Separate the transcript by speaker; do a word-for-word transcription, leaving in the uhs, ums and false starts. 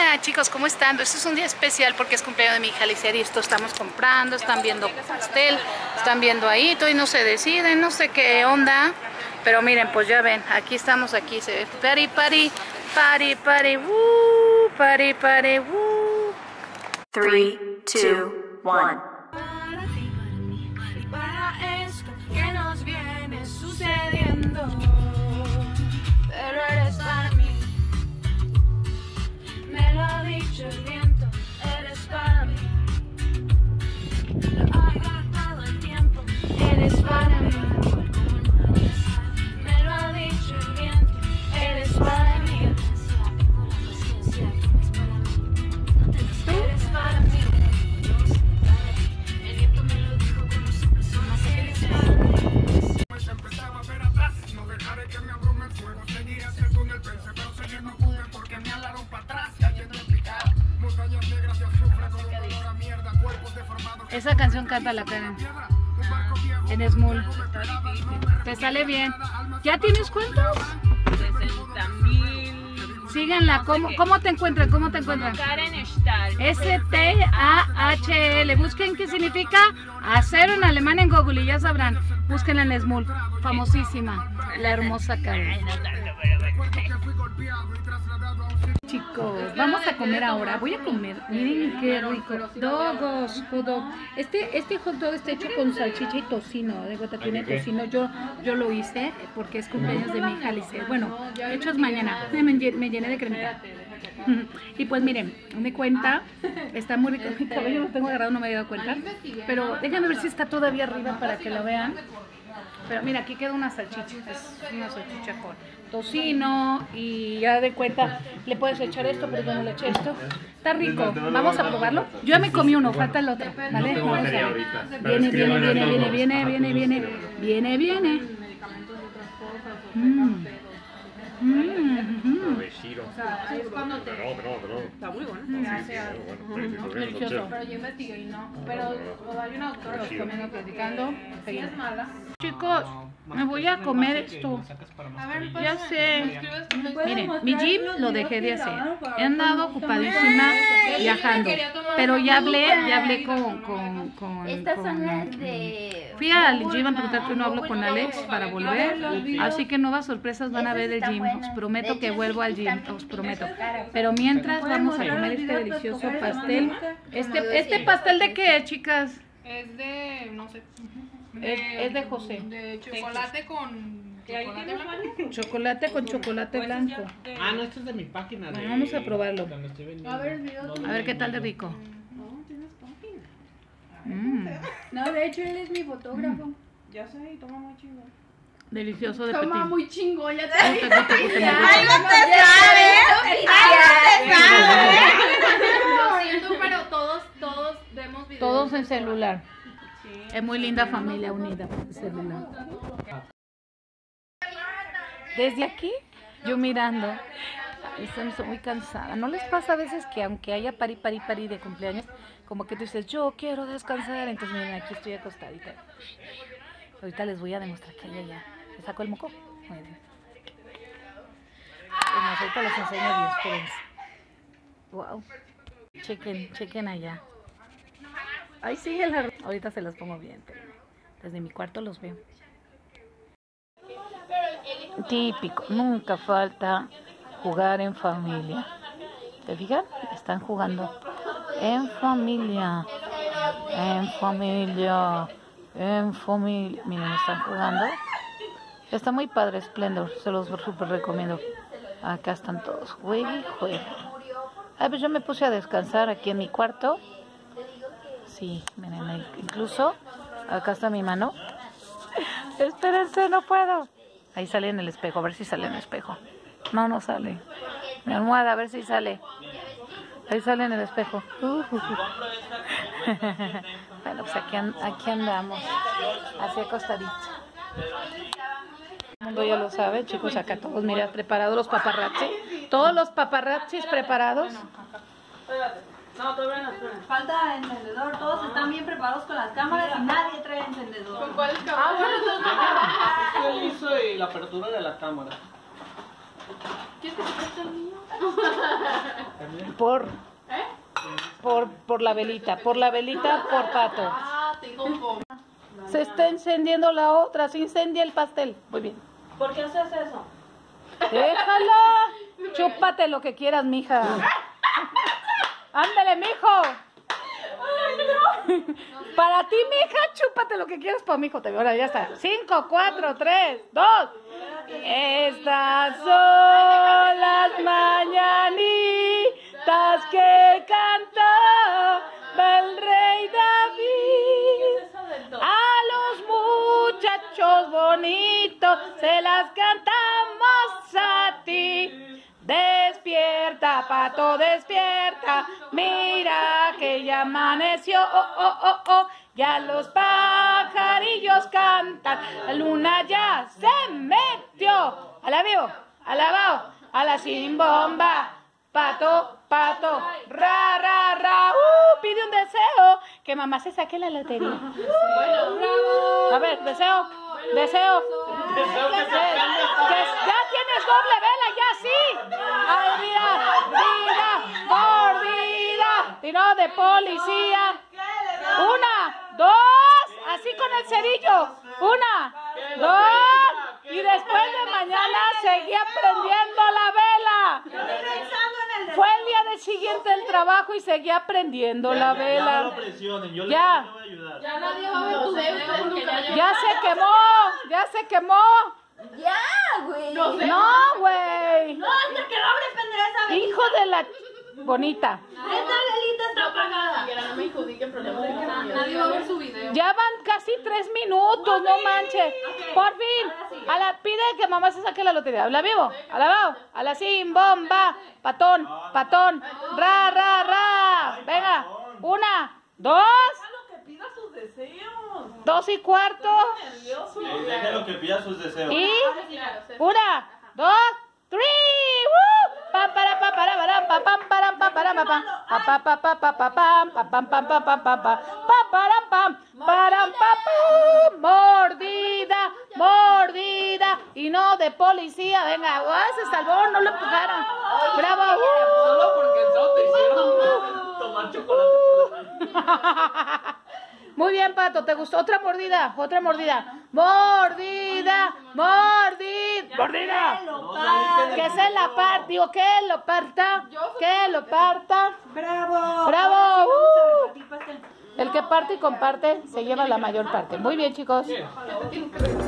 Speaker 1: Hola chicos, ¿cómo están? Este es un día especial porque es cumpleaños de mi hija Alicia y esto estamos comprando, están viendo pastel, están viendo ahí, todavía no se deciden, no sé qué onda, pero miren, pues ya ven, aquí estamos, aquí se ve pari pari, pari pari, woo, pari pari, woo.
Speaker 2: three, two, one.
Speaker 3: Para ti, para mí, y para esto que nos viene sucediendo, pero eres para mí. Me lo ha dicho el viento, eres para mí. Lo hago todo el tiempo, eres para mí. Me lo ha dicho el viento, eres para mí. Eres para mí. El viento me lo dijo como su persona, eres para mí.
Speaker 4: Pues empezaba a ver atrás, no dejaré que me abrume el fuego, seguiré hacia el túnel, pensé, pero seguir no pude porque me alaron para atrás, cayendo en picado, montañas negras y azufre con un olor a mierda, cuerpos deformados.
Speaker 1: Esa canción canta la Karen en Small. Te sale bien. ¿Ya tienes cuántos?
Speaker 5: sesenta mil.
Speaker 1: Síganla, ¿cómo, cómo te encuentran? ¿Cómo te encuentran?
Speaker 5: Karen Stahl.
Speaker 1: S T A H L. Busquen qué significa acero en alemán en Google y ya sabrán. Búsquenla en Small, famosísima, la hermosa Karen. Chicos, vamos a comer ahora. Voy a comer. Miren qué rico. Dogos, hot dog. Este, este hot dog está hecho con salchicha y tocino. De cuenta tiene tocino. Yo, yo lo hice porque es cumpleaños de mi hija Alice. Bueno, de hecho es mañana. Me, me llené de cremita. Y pues miren, me cuenta, está muy rico. Mi cabello lo tengo agarrado, no me había dado cuenta. Pero déjenme ver si está todavía arriba para que lo vean. Pero mira, aquí queda una salchicha, es una salchicha con tocino y ya de cuenta le puedes echar esto, pero yo no le eché esto. Está rico, vamos a probarlo. Yo ya me comí uno, falta el otro, ¿vale? Vamos a ver. Viene, viene, viene, viene, viene, viene, viene, viene, viene. Mm. Mm.
Speaker 6: Es cuando te...
Speaker 5: Está muy bueno.
Speaker 1: Delicioso. Pero yo investigué y no. Pero hay una doctora los comiendo platicando. Es mala. Chicos, me voy a comer esto.
Speaker 6: A ver,
Speaker 1: Ya
Speaker 6: pasa,
Speaker 1: sé.
Speaker 6: ¿me puedes
Speaker 1: Miren,
Speaker 6: mostrar
Speaker 1: mi gym
Speaker 6: los
Speaker 1: lo
Speaker 6: videos
Speaker 1: dejé de
Speaker 6: que
Speaker 1: hacer.
Speaker 6: grabaron para
Speaker 1: He andado
Speaker 6: ver cómo
Speaker 1: ocupadísima
Speaker 6: está?
Speaker 1: viajando. Pero ya hablé, ya hablé con, con, con,
Speaker 2: Estas son
Speaker 1: con-
Speaker 2: las de...
Speaker 1: Fui al gym a preguntar que no hablo con Alex para volver, así que nuevas sorpresas van a ver del gym, os prometo que vuelvo al gym, os prometo. Pero mientras vamos a comer este delicioso pastel. Este, este pastel de qué, chicas?
Speaker 6: Es de, no sé.
Speaker 1: Es, es de José.
Speaker 6: De chocolate con chocolate blanco.
Speaker 1: Chocolate con chocolate blanco.
Speaker 7: Ah, no, esto es de mi página.
Speaker 1: Bueno,
Speaker 7: de-
Speaker 1: vamos a probarlo.
Speaker 7: donde estoy vendiendo.
Speaker 6: A ver el video.
Speaker 1: A ver qué tal de rico.
Speaker 6: No, tienes página.
Speaker 1: Mm,
Speaker 6: No, de hecho él es mi fotógrafo. Ya sé, y toma muy chingón.
Speaker 1: delicioso de
Speaker 6: Toma
Speaker 1: petit.
Speaker 6: muy chingón, ya te
Speaker 1: Ay, te gusta, te gusta, me gusta.
Speaker 2: ¡Algo te sabe!
Speaker 6: Lo siento, pero todos, todos vemos videos.
Speaker 1: Todos en celular. Es muy linda familia unida por celular. Desde aquí, yo mirando, estoy muy cansada. ¿No les pasa a veces que aunque haya pari, pari, pari de cumpleaños, como que tú dices, yo quiero descansar? Entonces miren, aquí estoy acostadita. Ahorita les voy a demostrar que hay allá. ¿Le saco el moco? Muy bien. Pues ahorita les enseño bien, espérense. Wow. Chequen, chequen allá. Ahí sigue la... Ahorita se los pongo bien. Desde mi cuarto los veo. Típico, nunca falta jugar en familia. ¿Te fijan? Están jugando en familia. En familia. En familia. Miren, están jugando. Está muy padre, Splendor. Se los súper recomiendo. Acá están todos. Juegue y juegue. Ay, pues yo me puse a descansar aquí en mi cuarto. Sí, miren, incluso acá está mi mano. Espérense, no puedo. Ahí sale en el espejo, a ver si sale en el espejo. No, no sale. Mi almohada, a ver si sale. Ahí sale en el espejo. Uh, uh, uh. Bueno, pues aquí, and aquí andamos, así acostaditos. El mundo ya lo sabe, chicos, acá todos, mira, preparados los paparrazzis. Todos los paparrazzis preparados.
Speaker 5: No, todavía no, espera.
Speaker 8: Falta encendedor, todos están bien preparados con las cámaras y nadie trae encendedor.
Speaker 6: ¿Con cuál cámara?
Speaker 5: Ah, bueno, entonces.
Speaker 7: Yo hice la apertura de la cámara.
Speaker 6: ¿Quieres que te preste el mío?
Speaker 1: Por, por, por la velita, por la velita, por Pato.
Speaker 6: Ah, tengo como.
Speaker 1: Se está encendiendo la otra, se incendia el pastel. Muy bien.
Speaker 5: ¿Por qué haces eso?
Speaker 1: Déjala. Chúpate lo que quieras, mija. Ándale, mijo. Para ti, mija, chúpate lo que quieras para mi hijo. Te veo, ahora ya está. Cinco, cuatro, tres, dos. Estas son las mañanitas que cantaba el rey David. A los muchachos bonitos se las cantamos a ti. Despierta, Pato, despierta, mira que ya amaneció, oh, oh, oh, oh, ya los pajarillos cantan, la luna ya se metió, a la vivo, a la bao, a la sin bomba, Pato, Pato, ra, ra, ra, uh, pide un deseo, que mamá se saque la lotería. A ver, deseo, deseo. Que, que ya tienes doble vela, ya sí. Ay, mira, mira, mordida. Y no de policía. Una, dos, así con el cerillo. Una, dos. Y después de mañana seguía prendiendo la vela. Fue el día del siguiente del trabajo y seguía prendiendo la
Speaker 9: Ya
Speaker 1: vela.
Speaker 9: no lo presionen, yo le
Speaker 1: Ya.
Speaker 9: yo le voy a ayudar.
Speaker 6: Ya nadie va a ver tu dedo porque ya
Speaker 1: Ya se quemó, ya se quemó.
Speaker 2: Ya, güey.
Speaker 1: No, güey.
Speaker 8: No, hasta que no abres prender esa velita.
Speaker 1: Hijo de la bonita.
Speaker 8: Esta velita está apagada.
Speaker 6: Mira, no me adjudiquen problemas de comunidad. Nadie va a ver su video.
Speaker 1: Ya van casi tres minutos, no manches. Por fin. A la pide que mamá se saque la lotería. ¿A la vivo? ¿A la bao? ¿A la sin bomba? Patón, patón. Ra, ra, ra. Venga. Una, dos.
Speaker 5: Que pida sus deseos.
Speaker 1: Dos y cuarto.
Speaker 5: Nervioso.
Speaker 9: Eh, Déjalo que pida sus deseos.
Speaker 1: Y una, dos, tres. ¡Woo! Pam para pa para para pa pam para pa para pa pa pa pa pa pa pa pam pa pam pam pa pa pa pa pa para pam para pa pam. Mordida, mordida y no de policía. Venga, ¡ah, se salvó! No lo empujaron. Bravo.
Speaker 7: Solo porque no te hicieron tomar chocolate por la mañana.
Speaker 1: Muy bien, Pato, ¿te gustó? Otra mordida, otra mordida. Mordida, mordida, mordida. Que se la parta, digo, que lo parta, que lo parta.
Speaker 8: Bravo.
Speaker 1: Bravo.
Speaker 8: Vamos a repartir pastel.
Speaker 1: El que parte y comparte se lleva la mayor parte. Muy bien, chicos.
Speaker 7: Bien.